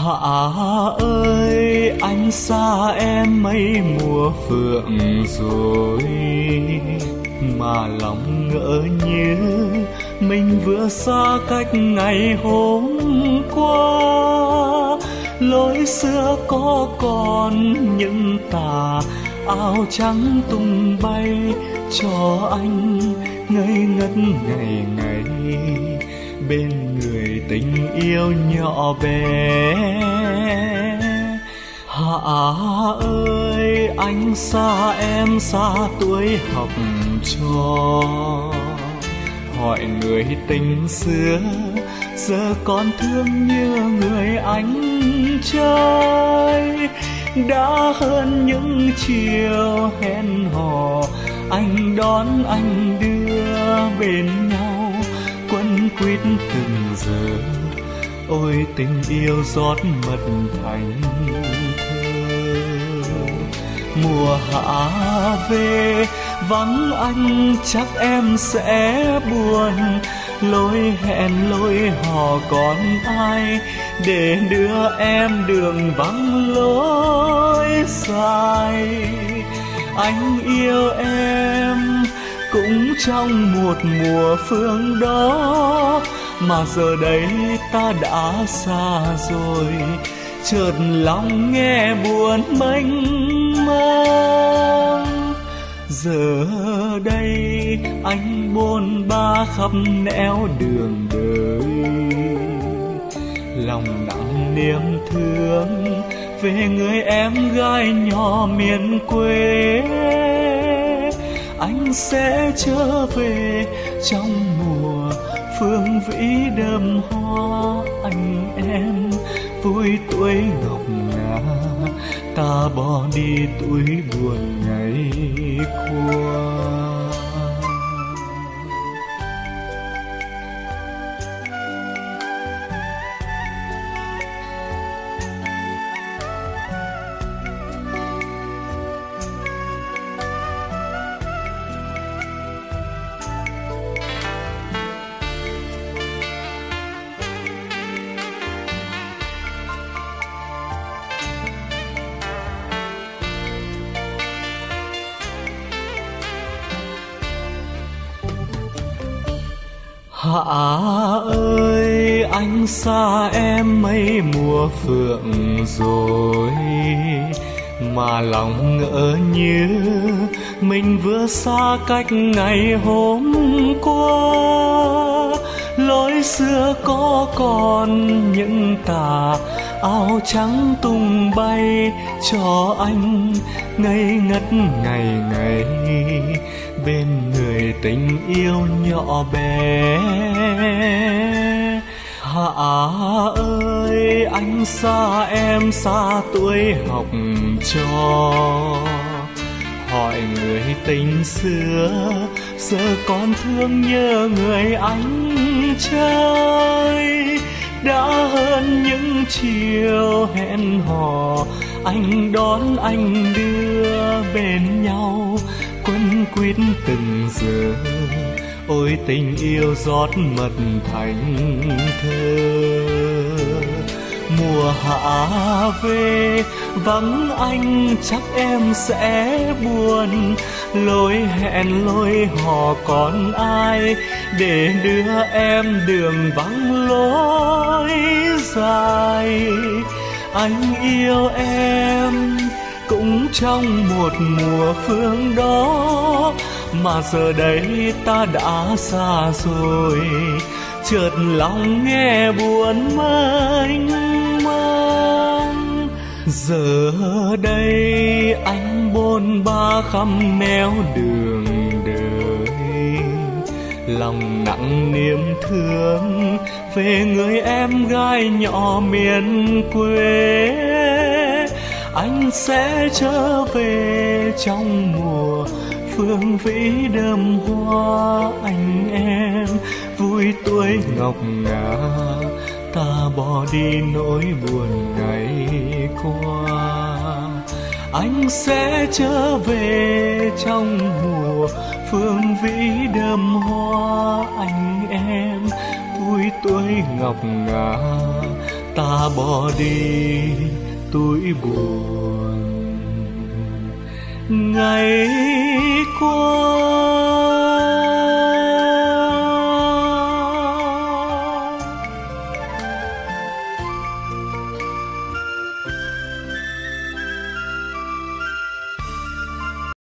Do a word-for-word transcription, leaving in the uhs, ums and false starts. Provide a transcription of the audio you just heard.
Hạ ơi anh xa em mấy mùa phượng rồi, mà lòng ngỡ như mình vừa xa cách ngày hôm qua. Lối xưa có còn những tà áo trắng tung bay cho anh ngây ngất ngày ngày bên người tình yêu nhỏ bé. Hạ ơi anh xa em xa tuổi học trò, hỏi người tình xưa giờ còn thương như người anh trai. Đã hơn những chiều hẹn hò, anh đón anh đưa bên nhau quấn quýt từng giờ. Ôi tình yêu rót mật thành thơ. Mùa hạ về vắng anh chắc em sẽ buồn, lối hẹn lối hò còn ai để đưa em đường vắng lối dài. Anh yêu em cũng trong một mùa phương đó, mà giờ đây ta đã xa rồi, chợt lòng nghe buồn mênh mang. Giờ đây anh bôn ba khắp nẻo đường đời, lòng nặng niềm thương về người em gái nhỏ miền quê. Anh sẽ trở về trong mùa phương vĩ đơm hoa, anh em vui tuổi ngọc ngà, ta bỏ đi tuổi buồn ngày qua. Hạ ơi anh xa em mấy mùa phượng rồi, mà lòng ngỡ như mình vừa xa cách ngày hôm qua. Lối xưa có còn những tà áo trắng tung bay cho anh ngây ngất ngày ngày bên người tình yêu nhỏ bé. Hạ ơi anh xa em xa tuổi học trò, hỏi người tình xưa giờ còn thương nhớ người anh trai. Đã hơn những chiều hẹn hò, anh đón anh đưa bên nhau quấn quýt từng giờ. Ôi tình yêu rót mật thành thơ. Mùa hạ về vắng anh chắc em sẽ buồn, lối hẹn lối hò còn ai để đưa em đường vắng lối dài. Anh yêu em cũng trong một mùa phương đó, mà giờ đây ta đã xa rồi, chợt lòng nghe buồn mênh mang. Giờ đây anh bôn ba khắp nẻo đường đời, lòng nặng niềm thương về người em gái nhỏ miền quê. Anh sẽ trở về trong mùa phương vĩ đơm hoa, anh em vui tuổi ngọc ngà, ta bỏ đi nỗi buồn ngày qua. Anh sẽ trở về trong mùa phương vĩ đơm hoa, anh em vui tuổi ngọc ngà, ta bỏ đi tuổi buồn. Ngày qua